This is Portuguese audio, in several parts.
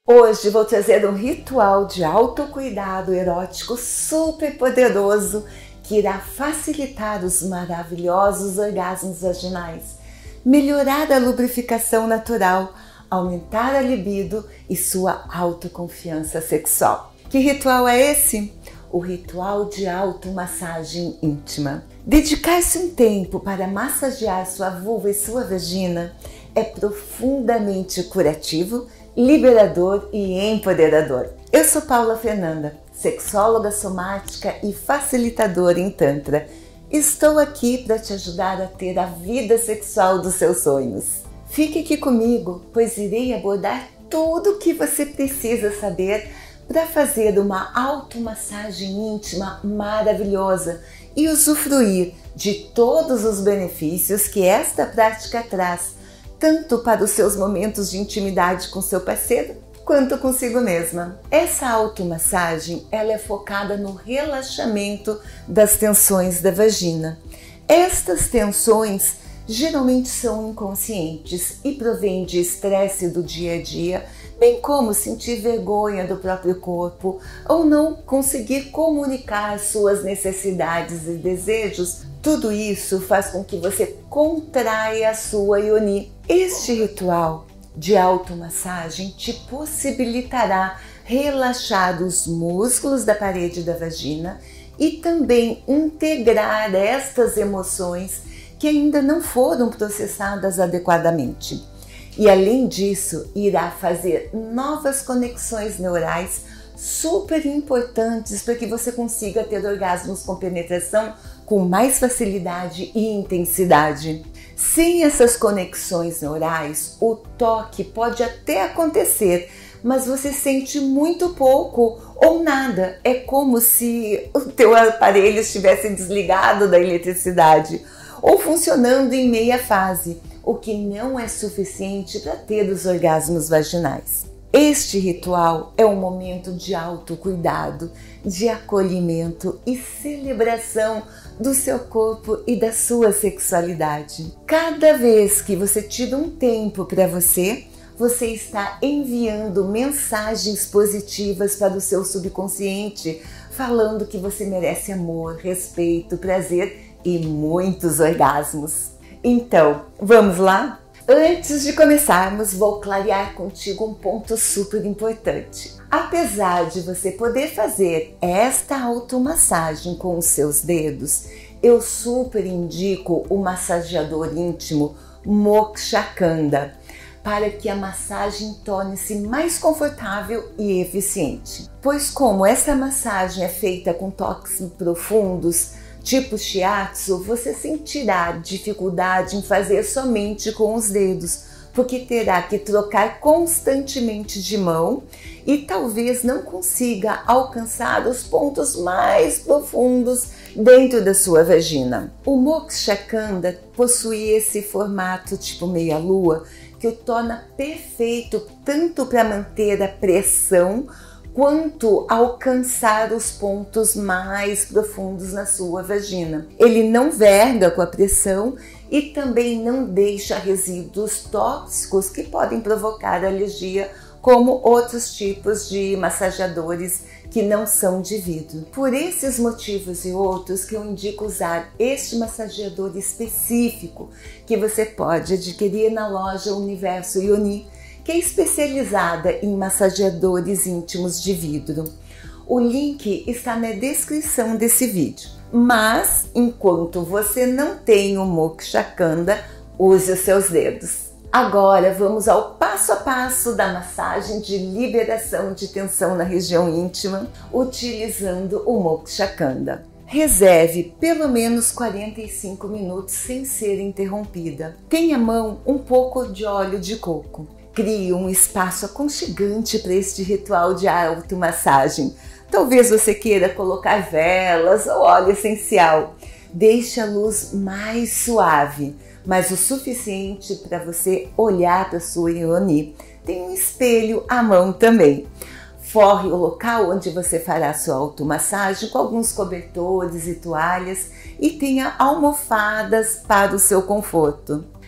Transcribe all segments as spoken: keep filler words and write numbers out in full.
Hoje vou trazer um ritual de autocuidado erótico super poderoso que irá facilitar os maravilhosos orgasmos vaginais, melhorar a lubrificação natural, aumentar a libido e sua autoconfiança sexual. Que ritual é esse? O ritual de automassagem íntima. Dedicar-se um tempo para massagear sua vulva e sua vagina é profundamente curativo, liberador e empoderador. Eu sou Paula Fernanda, sexóloga somática e facilitadora em Tantra. Estou aqui para te ajudar a ter a vida sexual dos seus sonhos. Fique aqui comigo, pois irei abordar tudo o que você precisa saber para fazer uma automassagem íntima maravilhosa e usufruir de todos os benefícios que esta prática traz, tanto para os seus momentos de intimidade com seu parceiro, quanto consigo mesma. Essa automassagem, ela é focada no relaxamento das tensões da vagina. Estas tensões geralmente são inconscientes e provêm de estresse do dia a dia, bem como sentir vergonha do próprio corpo ou não conseguir comunicar suas necessidades e desejos. Tudo isso faz com que você contraia a sua ioni. Este ritual de automassagem te possibilitará relaxar os músculos da parede da vagina e também integrar estas emoções que ainda não foram processadas adequadamente. E além disso, irá fazer novas conexões neurais super importantes para que você consiga ter orgasmos com penetração com mais facilidade e intensidade. Sem essas conexões neurais, o toque pode até acontecer, mas você sente muito pouco ou nada. É como se o teu aparelho estivesse desligado da eletricidade ou funcionando em meia fase, o que não é suficiente para ter os orgasmos vaginais. Este ritual é um momento de autocuidado, de acolhimento e celebração do seu corpo e da sua sexualidade. Cada vez que você tira um tempo para você, você está enviando mensagens positivas para o seu subconsciente, falando que você merece amor, respeito, prazer e muitos orgasmos. Então, vamos lá? Antes de começarmos, vou clarear contigo um ponto super importante. Apesar de você poder fazer esta automassagem com os seus dedos, eu super indico o massageador íntimo Moksha Kanda para que a massagem torne-se mais confortável e eficiente. Pois como essa massagem é feita com toques profundos, tipo shiatsu, você sentirá dificuldade em fazer somente com os dedos, porque terá que trocar constantemente de mão e talvez não consiga alcançar os pontos mais profundos dentro da sua vagina. O Moksha Kanda possui esse formato tipo meia-lua que o torna perfeito tanto para manter a pressão quanto alcançar os pontos mais profundos na sua vagina. Ele não verga com a pressão e também não deixa resíduos tóxicos que podem provocar alergia, como outros tipos de massageadores que não são de vidro. Por esses motivos e outros que eu indico usar este massageador específico que você pode adquirir na loja Universo Ioni, que é especializada em massageadores íntimos de vidro. O link está na descrição desse vídeo. Mas, enquanto você não tem o Moksha Kanda, use os seus dedos. Agora vamos ao passo a passo da massagem de liberação de tensão na região íntima, utilizando o Moksha Kanda. Reserve pelo menos quarenta e cinco minutos sem ser interrompida. Tenha à mão um pouco de óleo de coco. Crie um espaço aconchegante para este ritual de automassagem. Talvez você queira colocar velas ou óleo essencial. Deixe a luz mais suave, mas o suficiente para você olhar para a sua ioni. Tem um espelho à mão também. Forre o local onde você fará sua automassagem com alguns cobertores e toalhas e tenha almofadas para o seu conforto.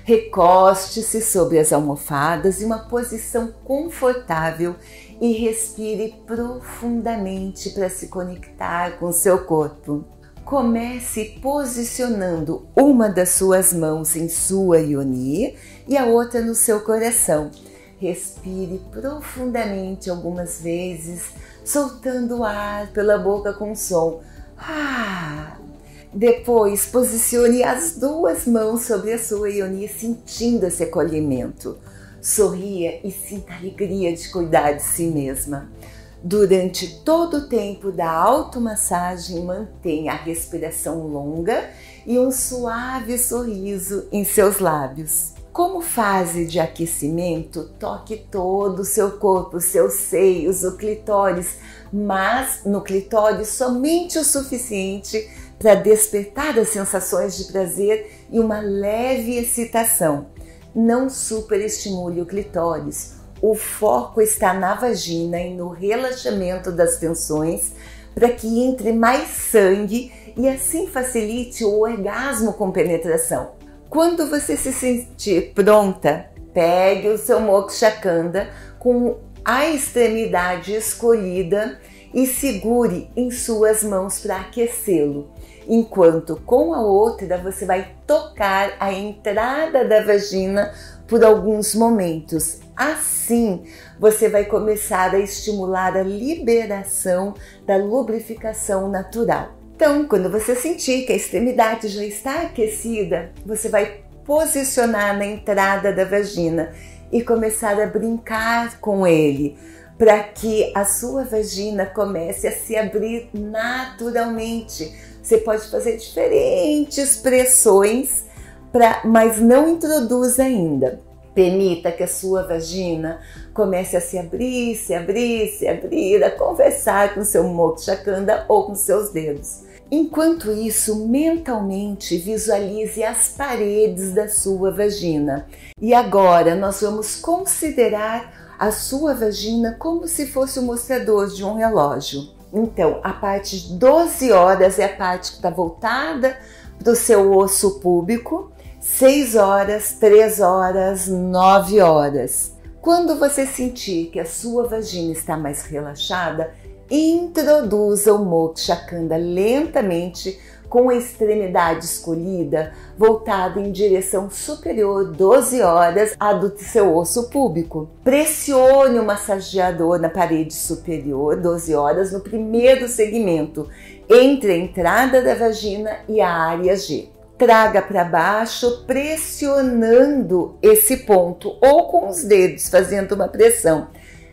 Recoste-se sobre as almofadas em uma posição confortável e respire profundamente para se conectar com seu corpo. Comece posicionando uma das suas mãos em sua yoni e a outra no seu coração. Respire profundamente algumas vezes, soltando o ar pela boca com som. Ah! Depois, posicione as duas mãos sobre a sua yoni, sentindo esse acolhimento. Sorria e sinta a alegria de cuidar de si mesma. Durante todo o tempo da automassagem, mantenha a respiração longa e um suave sorriso em seus lábios. Como fase de aquecimento, toque todo o seu corpo, seus seios, o clitóris, mas no clitóris somente o suficiente para despertar as sensações de prazer e uma leve excitação. Não superestimule o clitóris. O foco está na vagina e no relaxamento das tensões para que entre mais sangue e assim facilite o orgasmo com penetração. Quando você se sentir pronta, pegue o seu Moksha Khanda com a extremidade escolhida e segure em suas mãos para aquecê-lo, enquanto com a outra você vai tocar a entrada da vagina por alguns momentos. Assim, você vai começar a estimular a liberação da lubrificação natural. Então, quando você sentir que a extremidade já está aquecida, você vai posicionar na entrada da vagina e começar a brincar com ele, para que a sua vagina comece a se abrir naturalmente. Você pode fazer diferentes pressões, pra, mas não introduza ainda. Permita que a sua vagina comece a se abrir, se abrir, se abrir, a conversar com seu Moksha Khanda ou com seus dedos. Enquanto isso, mentalmente visualize as paredes da sua vagina. E agora nós vamos considerar a sua vagina como se fosse o mostrador de um relógio. Então, a parte de doze horas é a parte que está voltada para o seu osso púbico, seis horas, três horas, nove horas. Quando você sentir que a sua vagina está mais relaxada, introduza o Moksha Khanda lentamente com a extremidade escolhida voltada em direção superior, doze horas, a do seu osso púbico. Pressione o massageador na parede superior, doze horas, no primeiro segmento, entre a entrada da vagina e a área G. Traga para baixo, pressionando esse ponto, ou com os dedos, fazendo uma pressão.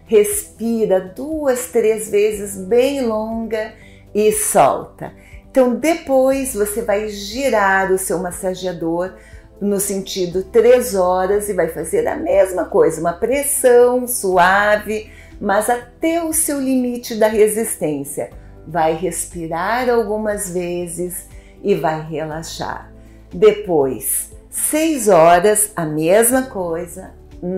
Respira duas, três vezes bem longa e solta. Então depois você vai girar o seu massageador no sentido três horas e vai fazer a mesma coisa, uma pressão suave, mas até o seu limite da resistência. Vai respirar algumas vezes e vai relaxar. Depois, seis horas, a mesma coisa.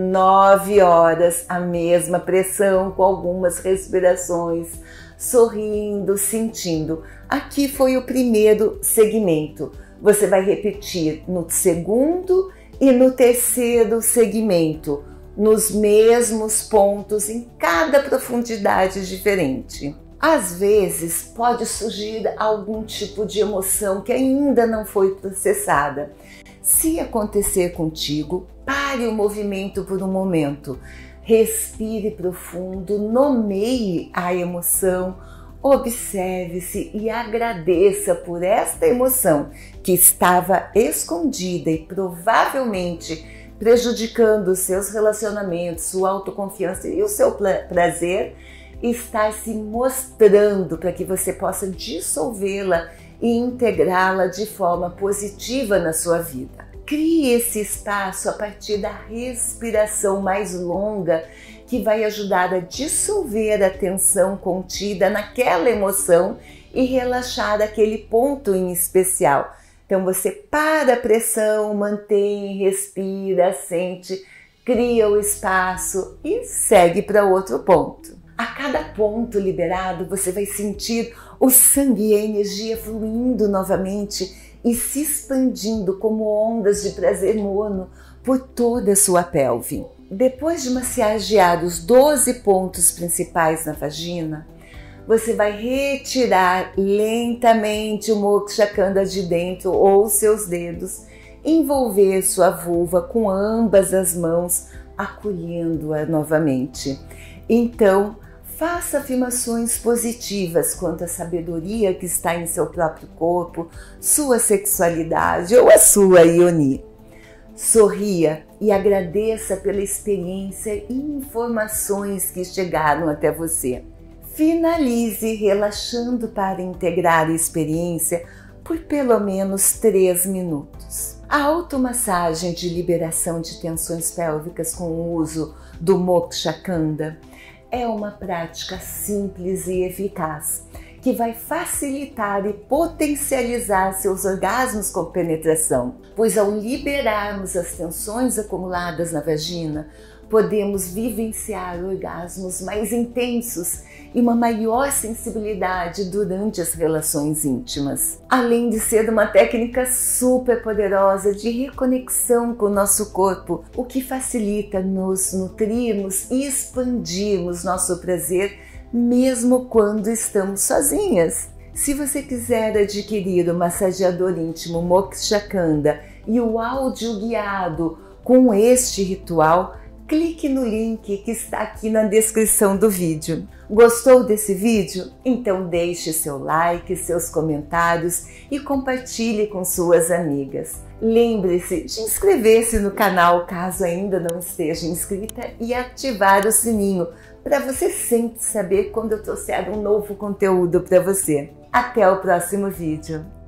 Nove horas, a mesma pressão com algumas respirações, sorrindo, sentindo. Aqui foi o primeiro segmento. Você vai repetir no segundo e no terceiro segmento, nos mesmos pontos, em cada profundidade diferente. Às vezes pode surgir algum tipo de emoção que ainda não foi processada. Se acontecer contigo, pare o movimento por um momento, respire profundo, nomeie a emoção, observe-se e agradeça por esta emoção que estava escondida e provavelmente prejudicando os seus relacionamentos, sua autoconfiança e o seu prazer, está se mostrando para que você possa dissolvê-la e integrá-la de forma positiva na sua vida. Crie esse espaço a partir da respiração mais longa, que vai ajudar a dissolver a tensão contida naquela emoção e relaxar aquele ponto em especial. Então você para a pressão, mantém, respira, sente, cria o espaço e segue para outro ponto. A cada ponto liberado, você vai sentir o sangue e a energia fluindo novamente e se expandindo como ondas de prazer mono por toda a sua pelve. Depois de massagear os doze pontos principais na vagina, você vai retirar lentamente o Moksha Kanda de dentro ou seus dedos, envolver sua vulva com ambas as mãos, acolhendo-a novamente. Então, faça afirmações positivas quanto à sabedoria que está em seu próprio corpo, sua sexualidade ou a sua Yoni. Sorria e agradeça pela experiência e informações que chegaram até você. Finalize relaxando para integrar a experiência por pelo menos três minutos. A automassagem de liberação de tensões pélvicas com o uso do Moksha Kanda é uma prática simples e eficaz que vai facilitar e potencializar seus orgasmos com penetração, pois ao liberarmos as tensões acumuladas na vagina, podemos vivenciar orgasmos mais intensos e uma maior sensibilidade durante as relações íntimas. Além de ser uma técnica super poderosa de reconexão com o nosso corpo, o que facilita nos nutrirmos e expandirmos nosso prazer mesmo quando estamos sozinhas. Se você quiser adquirir o massageador íntimo Moksha Kanda e o áudio guiado com este ritual, clique no link que está aqui na descrição do vídeo. Gostou desse vídeo? Então deixe seu like, seus comentários e compartilhe com suas amigas. Lembre-se de inscrever-se no canal caso ainda não esteja inscrita e ativar o sininho para você sempre saber quando eu trouxer um novo conteúdo para você. Até o próximo vídeo!